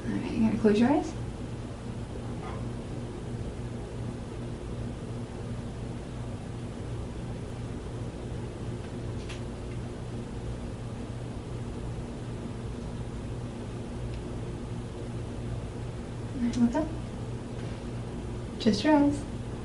Alright, you gotta close your eyes. Alright, look up. Just your eyes.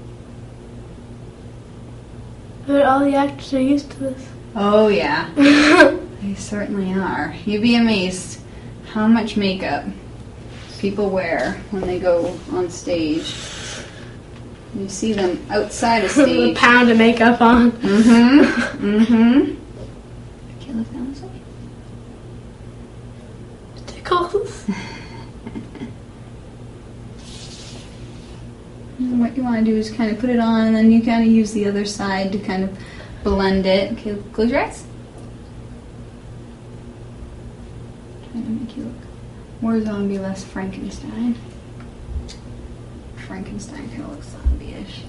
But all the actors are used to this. Oh yeah, they certainly are. You'd be amazed how much makeup people wear when they go on stage. You see them outside of stage. A pound of makeup on. Okay, look down this way. Tickles. And what you want to do is kind of put it on, and then you kind of use the other side to kind of blend it. Okay, close your eyes. Trying to make you look more zombie, less Frankenstein. Frankenstein kind of looks zombie-ish.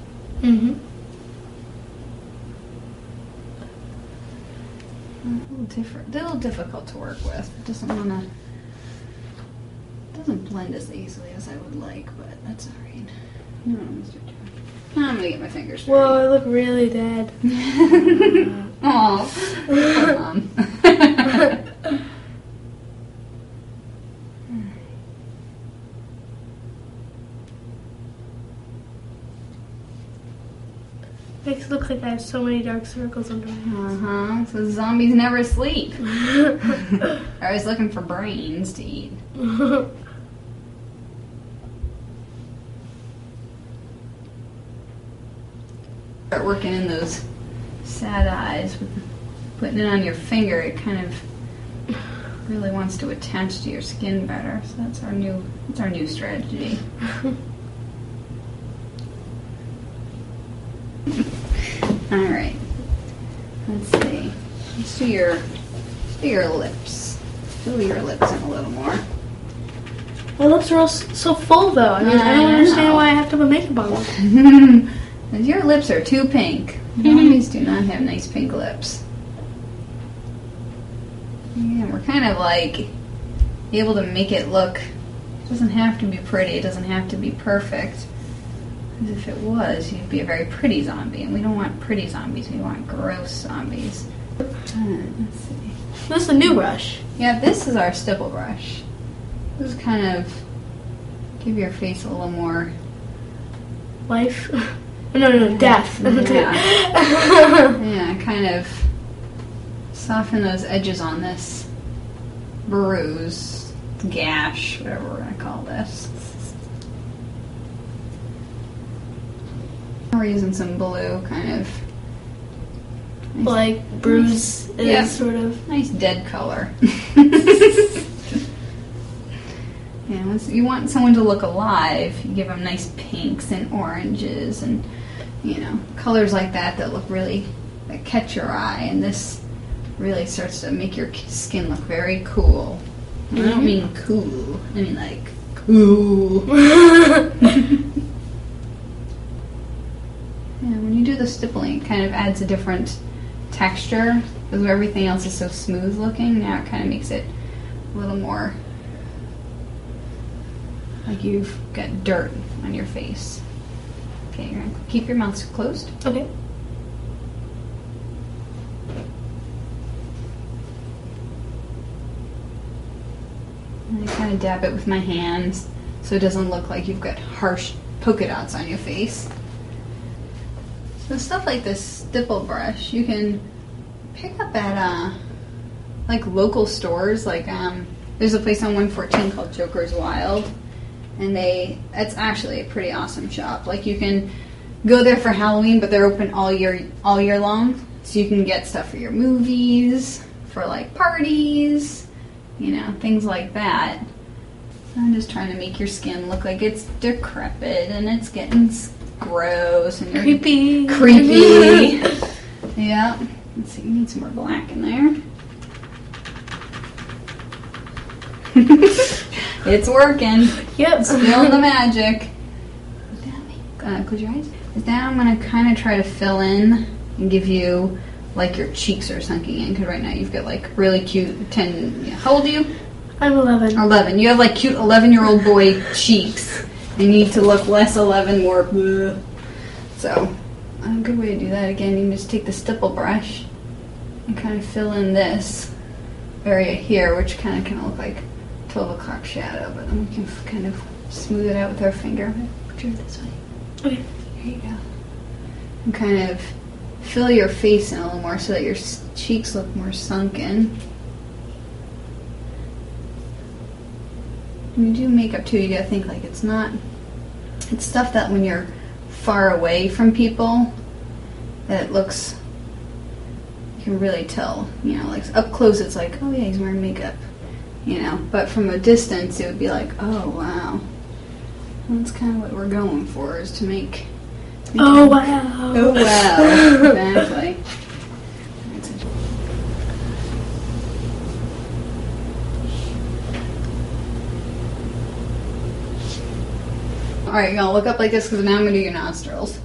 A little difficult to work with. It doesn't blend as easily as I would like, but that's alright. You know what I'm gonna do? I'm gonna get my fingers dirty. Whoa, I look really dead. Aw, poor Mom. Makes it look like I have so many dark circles under my eyes. So zombies never sleep. They're always looking for brains to eat. Start working in those sad eyes with putting it on your finger. It kind of really wants to attach to your skin better. So that's our new strategy. All right. Let's see. Let's do your lips. Fill your lips in a little more. My lips are all so full, though. I mean, I don't understand why I have to put makeup on them. Your lips are too pink. Zombies do not have nice pink lips. Yeah, we're kind of like able to make it look. It doesn't have to be pretty. It doesn't have to be perfect. Because if it was, you'd be a very pretty zombie, and we don't want pretty zombies. We want gross zombies. Let's see. This is a new brush. Yeah, this is our stipple brush. This is kind of give your face a little more life. No, death. Yeah, kind of soften those edges on this bruise, gash, whatever we're going to call this. We're using some blue, kind of. Nice, like bruise is yeah, sort of. Nice dead color. Yeah, you want someone to look alive, you give them nice pinks and oranges and, colors like that look really, that catch your eye, and this really starts to make your skin look very cool. I don't mean cool, I mean like cool. Yeah, when you do the stippling, it kind of adds a different texture, because everything else is so smooth looking. Now it kind of makes it a little more like you've got dirt on your face. Okay, you're going to keep your mouth closed. Okay. And I kind of dab it with my hands so it doesn't look like you've got harsh polka dots on your face. So stuff like this stipple brush, you can pick up at like local stores. Like there's a place on 114 called Joker's Wild, and it's actually a pretty awesome shop. Like you can go there for Halloween, but they're open all year long. So you can get stuff for your movies, for like parties, things like that. So I'm just trying to make your skin look like it's decrepit and it's getting gross and creepy. Yeah. Let's see, you need some more black in there. It's working. Yep. It's feeling the magic. Close your eyes. With that, I'm going to kind of try to fill in and give you like your cheeks are sunking in, because right now you've got like really cute how old are you? I'm 11. 11. You have like cute 11-year-old boy cheeks. You need to look less 11, more bleh. So, a good way to do that, again, you can just take the stipple brush and kind of fill in this area here, which kind of can look like 12 o'clock shadow, but then we can kind of smooth it out with our finger. Put it this way. Okay. There you go. And kind of fill your face in a little more so that your cheeks look more sunken. When you do makeup too, you gotta think like it's stuff that when you're far away from people, that it looks, you can really tell, you know, like up close it's like, oh yeah, he's wearing makeup, you know, but from a distance it would be like, oh wow. And that's kind of what we're going for, is to make oh wow. Oh wow. Exactly. Alright, you're gonna look up like this because now I'm gonna do your nostrils.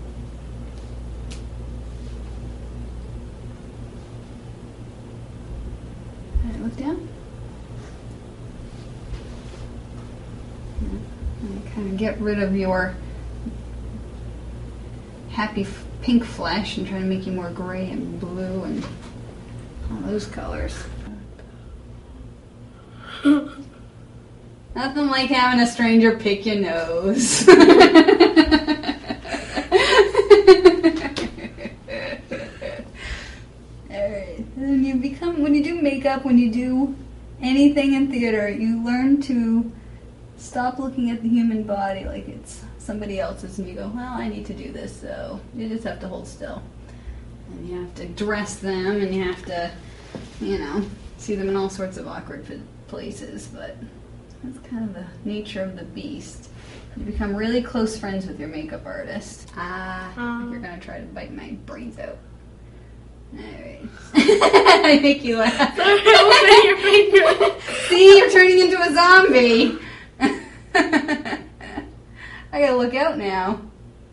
Alright, look down. And kind of get rid of your happy pink flesh and try to make you more gray and blue and all those colors. Nothing like having a stranger pick your nose. Alright, and you become, when you do makeup, when you do anything in theater, you learn to stop looking at the human body like it's somebody else's and you go, well, I need to do this, so you just have to hold still. And you have to dress them and you have to, you know, see them in all sorts of awkward places, but that's kind of the nature of the beast. You become really close friends with your makeup artist. You're going to try to bite my brains out. Alright. I make you laugh. See, you're turning into a zombie. I gotta look out now.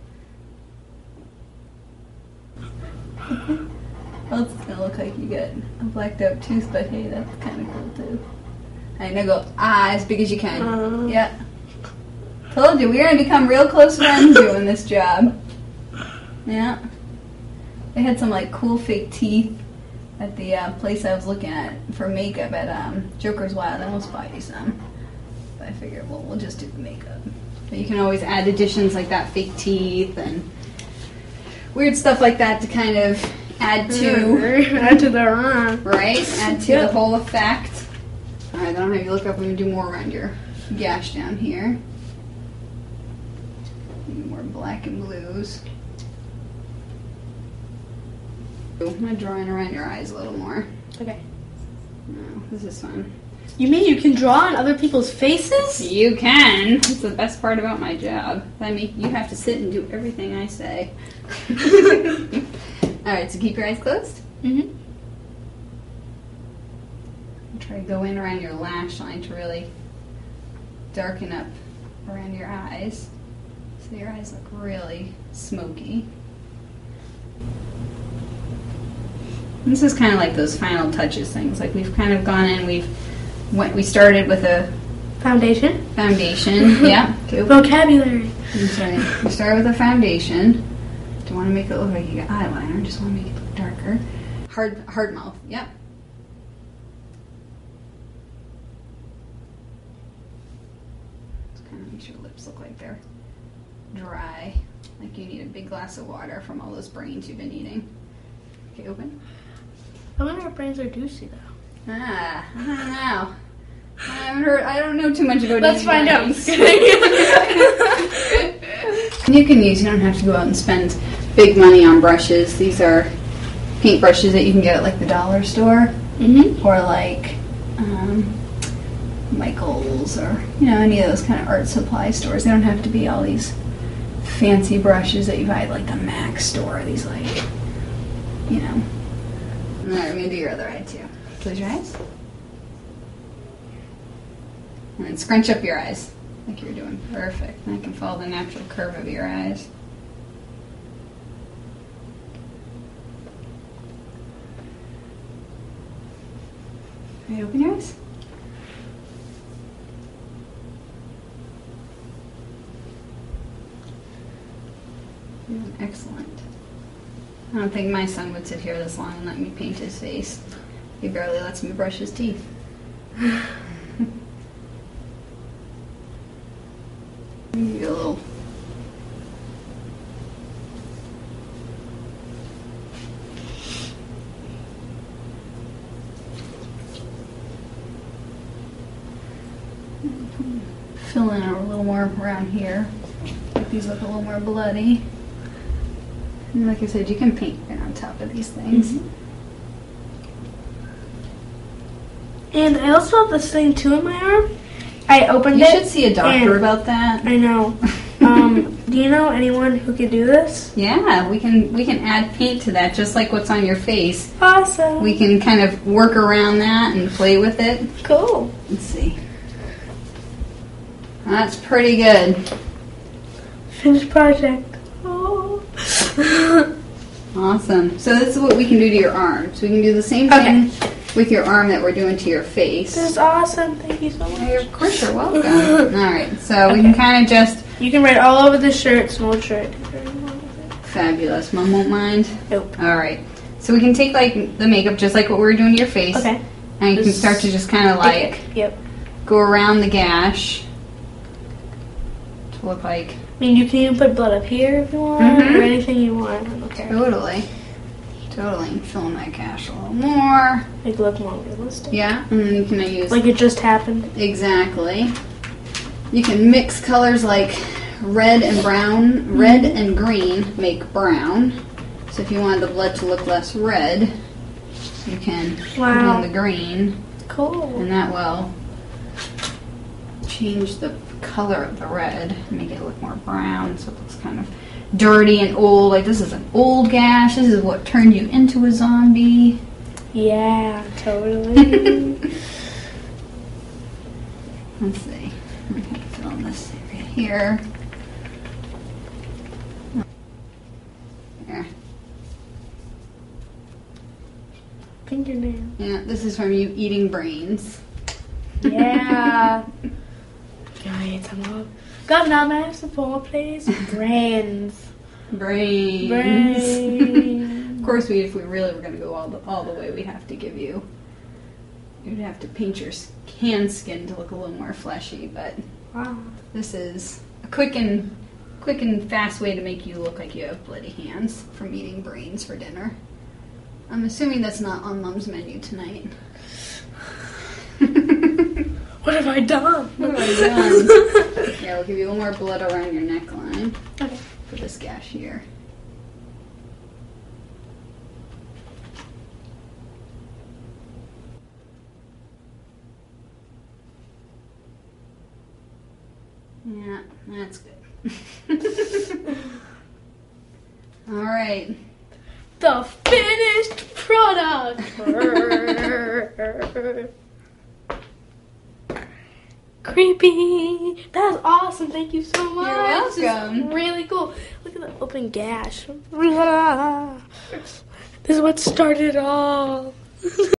Well, it's gonna look like you got a blacked out tooth, but hey, that's kind of cool too. Alright, now go as big as you can. Yeah. Told you, we're gonna become real close friends doing this job. Yeah. They had some like cool fake teeth at the place I was looking at for makeup at Joker's Wild. I almost bought you some. But I figured, well, we'll just do the makeup. But you can always add additions like that, fake teeth and weird stuff like that to kind of add to. Add to the right? Add to the whole effect. Alright, then I'll have you look up and do more around your gash down here. More black and blues. I'm going to draw in around your eyes a little more. Okay. Oh, this is fun. You mean you can draw on other people's faces? You can. That's the best part about my job. I mean, you have to sit and do everything I say. Alright, so keep your eyes closed. Mm-hmm. Try to go in around your lash line to really darken up around your eyes. So your eyes look really smoky. And this is kind of like those final touches things. Like we've kind of gone in, we started with a foundation. Yeah. Okay. Vocabulary. That's right. We started with a foundation. Don't want to make it look like you got eyeliner. Just want to make it look darker. Hard mouth. Yep. Just kind of make sure your lips look like they're dry. Like you need a big glass of water from all those brains you've been eating. Okay, open. I wonder if brains are juicy though. I don't know. I don't know too much about Let's find out. You can use, you don't have to go out and spend big money on brushes. These are paint brushes that you can get at like the dollar store. Mm-hmm. Or like Michael's or, you know, any of those kind of art supply stores. They don't have to be all these fancy brushes that you buy at like the Mac store. These like, you know. Alright, I'm going to do your other eye too. Close your eyes. And then scrunch up your eyes like you're doing. Perfect. And I can follow the natural curve of your eyes. Can you open your eyes? You're doing excellent. I don't think my son would sit here this long and let me paint his face. He barely lets me brush his teeth. Maybe a little. Fill in a little more around here. Make these look a little more bloody. And like I said, you can paint right on top of these things. Mm-hmm. And I also have this thing too in my arm. I opened You it. should see a doctor about that. I know. Do you know anyone who could do this? Yeah, we can add paint to that, just like what's on your face. Awesome. We can kind of work around that and play with it. Cool. Let's see. That's pretty good. Finished project. Oh. Awesome. So this is what we can do to your arm. So we can do the same thing with your arm that we're doing to your face. This is awesome. Thank you so much. Of course, you're welcome. All right. So we can kind of just... You can write all over the shirt, small shirt. Fabulous. Mom won't mind? Nope. All right. So we can take like the makeup, just like what we were doing to your face. Okay. And you can start to just kind of like go around the gash to look like... I mean, you can even put blood up here if you want, or anything you want. I don't care. Totally. And fill in that gash a little more. Make it look more realistic. Yeah. And then you can use... Like it just happened. Exactly. You can mix colors like red and brown. Red and green make brown. So if you want the blood to look less red, you can put in the green. Cool. And that will change the color of the red and make it look more brown, so it looks kind of dirty and old. Like this is an old gash. This is what turned you into a zombie. Yeah, totally. Let's see. I'm going to fill in this area here. There. Fingernail. Yeah, this is from you eating brains. Yeah. Guys, I'm all... God, now I have some more plays. Brains. Of course, if we really were going to go all the way, we'd have to give you... You'd have to paint your hand skin to look a little more fleshy, but this is a quick and fast way to make you look like you have bloody hands from eating brains for dinner. I'm assuming that's not on Mom's menu tonight. What have I done? Yeah, we'll give you a little more blood around your neckline. Okay. For this gash here. Yeah, that's good. All right. The finished product. Creepy. That was awesome. Thank you so much. You're welcome. This is really cool. Look at the open gash. This is what started it all.